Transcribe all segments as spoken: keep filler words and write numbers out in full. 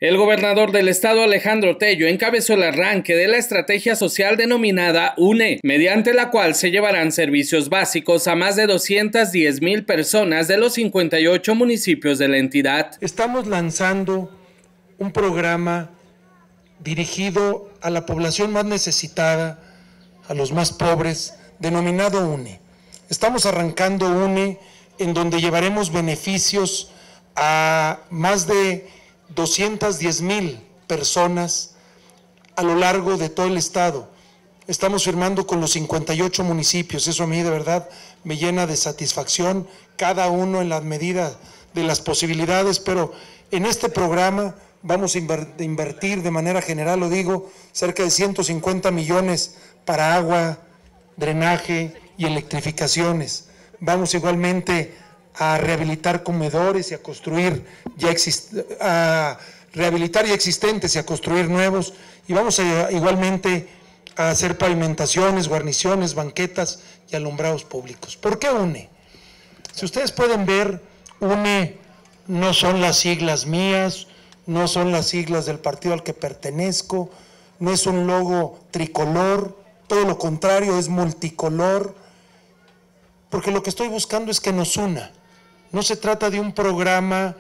El gobernador del estado, Alejandro Tello, encabezó el arranque de la estrategia social denominada UNE, mediante la cual se llevarán servicios básicos a más de doscientas diez mil personas de los cincuenta y ocho municipios de la entidad. Estamos lanzando un programa dirigido a la población más necesitada, a los más pobres, denominado UNE. Estamos arrancando UNE, en donde llevaremos beneficios a más de doscientas diez mil personas a lo largo de todo el estado. Estamos firmando con los cincuenta y ocho municipios, eso a mí de verdad me llena de satisfacción, cada uno en la medida de las posibilidades, pero en este programa vamos a invertir de manera general, lo digo, cerca de ciento cincuenta millones para agua, drenaje y electrificaciones. Vamos igualmente a rehabilitar comedores y a construir ya exist a rehabilitar ya existentes y a construir nuevos, y vamos a, igualmente a hacer pavimentaciones, guarniciones, banquetas y alumbrados públicos. ¿Por qué UNE? Si ustedes pueden ver, UNE no son las siglas mías, no son las siglas del partido al que pertenezco, no es un logo tricolor, todo lo contrario, es multicolor, porque lo que estoy buscando es que nos una. No se trata de un programa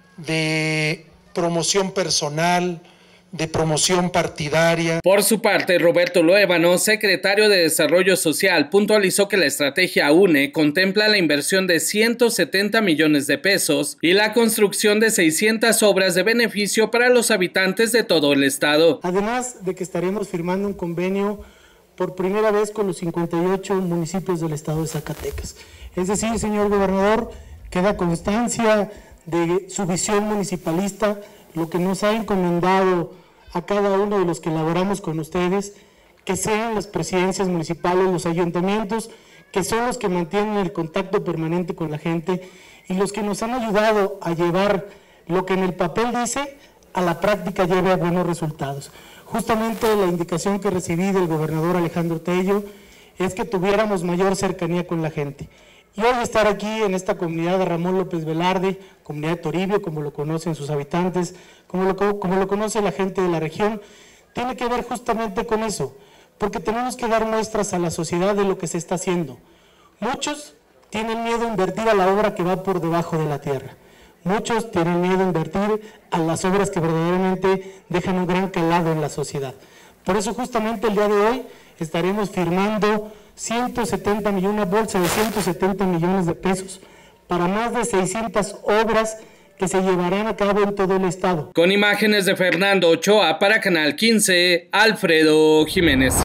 de promoción personal, de promoción partidaria. Por su parte, Roberto Luébano, secretario de Desarrollo Social, puntualizó que la estrategia UNE contempla la inversión de ciento setenta millones de pesos y la construcción de seiscientas obras de beneficio para los habitantes de todo el estado. Además de que estaremos firmando un convenio por primera vez con los cincuenta y ocho municipios del estado de Zacatecas. Es decir, señor gobernador, queda constancia de su visión municipalista, lo que nos ha encomendado a cada uno de los que elaboramos con ustedes, que sean las presidencias municipales, los ayuntamientos, que son los que mantienen el contacto permanente con la gente y los que nos han ayudado a llevar lo que en el papel dice, a la práctica lleve a buenos resultados. Justamente la indicación que recibí del gobernador Alejandro Tello es que tuviéramos mayor cercanía con la gente. Y hoy estar aquí en esta comunidad de Ramón López Velarde, comunidad de Toribio, como lo conocen sus habitantes, como lo, como lo conoce la gente de la región, tiene que ver justamente con eso, porque tenemos que dar muestras a la sociedad de lo que se está haciendo. Muchos tienen miedo a invertir a la obra que va por debajo de la tierra. Muchos tienen miedo a invertir a las obras que verdaderamente dejan un gran calado en la sociedad. Por eso justamente el día de hoy estaremos firmando ciento setenta millones, una bolsa de ciento setenta millones de pesos para más de seiscientas obras que se llevarán a cabo en todo el estado. Con imágenes de Fernando Ochoa para Canal quince, Alfredo Jiménez.